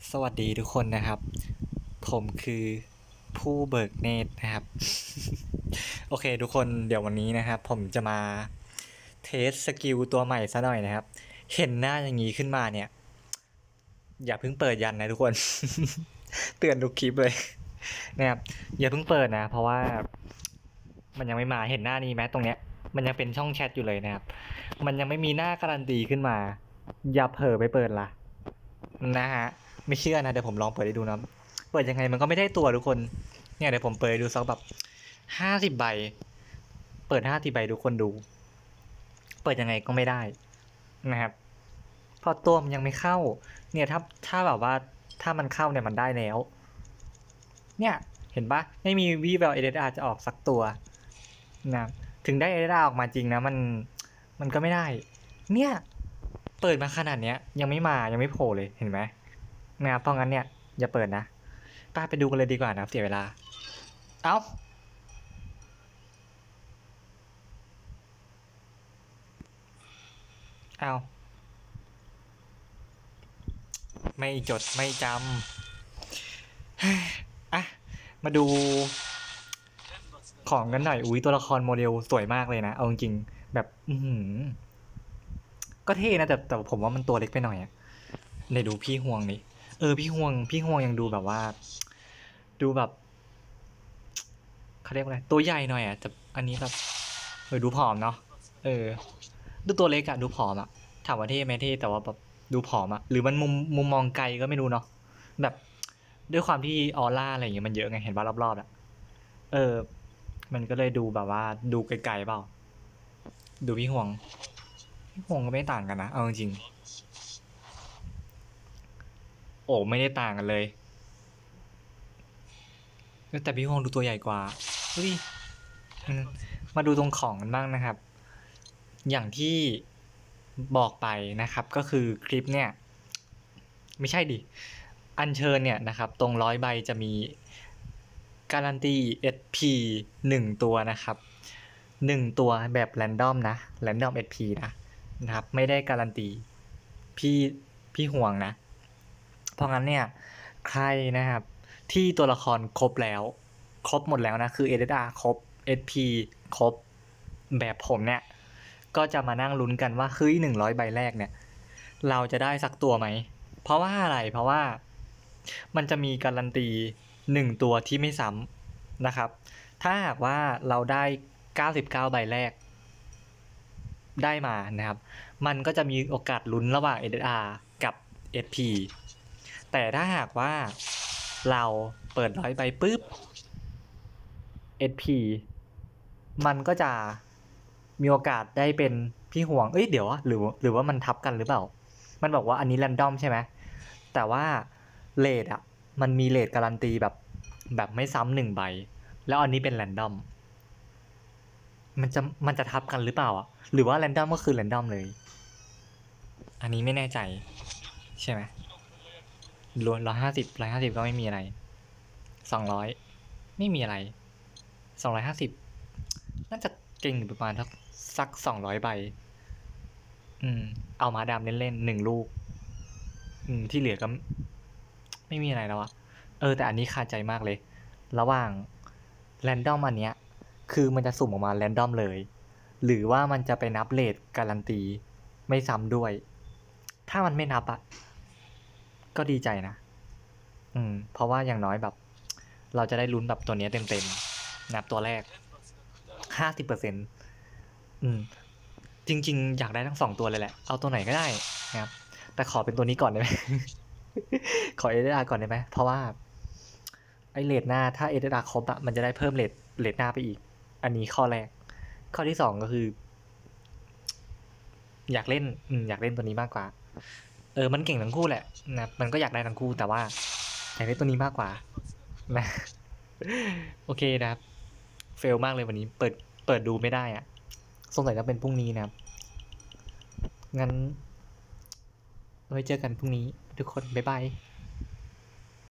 สวัสดีทุกคนนะครับผมคือผู้เบิกเนตรนะครับ โอเคทุกคนเดี๋ยววันนี้นะครับผมจะมาเทสสกิลตัวใหม่ซะหน่อยนะครับเห็นหน้าอย่างนี้ขึ้นมาเนี่ยอย่าเพิ่งเปิดยันนะทุกคน เตือนทุกคลิปเลยนะครับอย่าเพิ่งเปิดนะเพราะว่ามันยังไม่มาเห็นหน้านี้ไหมตรงเนี้ยมันยังเป็นช่องแชทอยู่เลยนะครับมันยังไม่มีหน้าการันตีขึ้นมาอย่าเผลอไปเปิดละนะฮะไม่เชื่อนะเดี๋ยวผมลองเปิดให้ดูนะเปิดยังไงมันก็ไม่ได้ตัวทุกคนเนี่ยเดี๋ยวผมเปิดดูสักแบบ50 ใบเปิด50 ใบทุกคนดูเปิดยังไงก็ไม่ได้นะครับเพราะตัวมันยังไม่เข้าเนี่ยถ้าแบบว่าถ้ามันเข้าเนี่ยมันได้แล้วเนี่ยเห็นปะไม่มีวีแววเอเดอาจะออกสักตัวนะถึงได้เอเดอาออกมาจริงนะมันก็ไม่ได้เนี่ยเปิดมาขนาดเนี้ยยังไม่มายังไม่โผล่เลยเห็นไหมนะครับเพราะงั้นเนี่ยอย่าเปิดนะไปดูกันเลยดีกว่านะเสียเวลาเอ้าไม่จดไม่จำอ่ะมาดูของกันหน่อยอุ้ยตัวละครโมเดลสวยมากเลยนะเอาจริงๆแบบก็เท่นะแต่ผมว่ามันตัวเล็กไปหน่อยอะในดูพี่ห่วงนี่พี่ห่วงยังดูแบบว่าดูแบบเขาเรียกว่าอะไรตัวใหญ่หน่อยอะแต่อันนี้แบบดูผอมเนาะดูตัวเล็กอะดูผอมอะถามว่าเท่ไหมเท่แต่ว่าแบบดูผอมอะหรือมันมุมมองไกลก็ไม่รู้เนาะแบบด้วยความที่ออร่าอะไรอย่างเงี้ยมันเยอะไงเห็นว่ารอบๆอะเออมันก็เลยดูแบบว่าดูไกลๆเปล่าดูพี่ห่วงก็ไม่ต่างกันนะเอาจริงโอ้ไม่ได้ต่างกันเลยแต่พี่ห่วงดูตัวใหญ่กว่าดูดิมาดูตรงของกันบ้างนะครับอย่างที่บอกไปนะครับก็คือคลิปเนี่ยไม่ใช่ดิอัญเชิญเนี่ยนะครับตรง100 ใบจะมีการันตี SP 1 ตัวนะครับ1 ตัวแบบแรนดอมนะแรนดอม SP นะครับไม่ได้การันตีพี่พี่ห่วงนะเพราะงั้นเนี่ยใครนะครับที่ตัวละครครบแล้วครบหมดแล้วนะคือ SSR ครบ SP ครบแบบผมเนี่ยก็จะมานั่งลุ้นกันว่าเฮ้ย100 ใบแรกเนี่ยเราจะได้สักตัวไหมเพราะว่าอะไรเพราะว่ามันจะมีการันตี1 ตัวที่ไม่ซ้ำนะครับถ้าหากว่าเราได้99 ใบแรกได้มานะครับมันก็จะมีโอกาสลุ้นระหว่าง SSR กับ SP แต่ถ้าหากว่าเราเปิด100 ใบปุ๊บ SP มันก็จะมีโอกาสได้เป็นพี่ห่วงเดี๋ยวหรือว่ามันทับกันหรือเปล่ามันบอกว่าอันนี้แรนดอมใช่ไหมแต่ว่าเรทอ่ะมันมีเรทการันตีแบบไม่ซ้ำ1 ใบแล้วอันนี้เป็นแรนดอมมันจะทับกันหรือเปล่าอ่ะหรือว่าแรนดอมก็คือแรนดอมเลยอันนี้ไม่แน่ใจใช่ไหมรวม150ก็ไม่มีอะไร200ไม่มีอะไร250น่าจะเก่งประมาณสัก200 ใบเอามาดามเล่นๆ1 ลูกที่เหลือก็ไม่มีอะไรแล้วอะแต่อันนี้คาใจมากเลยระหว่างแรนดอมอันเนี้ยคือมันจะสุ่มออกมาแรนดอมเลยหรือว่ามันจะไปนับเรทการันตีไม่ซ้ำด้วยถ้ามันไม่นับอะก็ดีใจนะเพราะว่าอย่างน้อยแบบเราจะได้ลุ้นแบบตัวนี้เต็มๆนับตัวแรก50%จริงๆอยากได้ทั้ง2 ตัวเลยแหละเอาตัวไหนก็ได้นะครับแต่ขอเป็นตัวนี้ก่อนได้ไหม ขอ SSR ก่อนได้ไหมเพราะว่าไอเรทหน้าถ้า SSR ครบอะมันจะได้เพิ่มเรทหน้าไปอีกอันนี้ข้อแรกข้อที่2ก็คืออยากเล่นตัวนี้มากกว่ามันเก่งทั้งคู่แหละนะมันก็อยากได้ทั้งคู่แต่ว่าอยากได้ตัวนี้มากกว่านะโอเคนะครับเฟลมากเลยวันนี้เปิดดูไม่ได้อะสงสัยจะเป็นพรุ่งนี้นะครับงั้นไว้เจอกันพรุ่งนี้ทุกคนบ๊ายบาย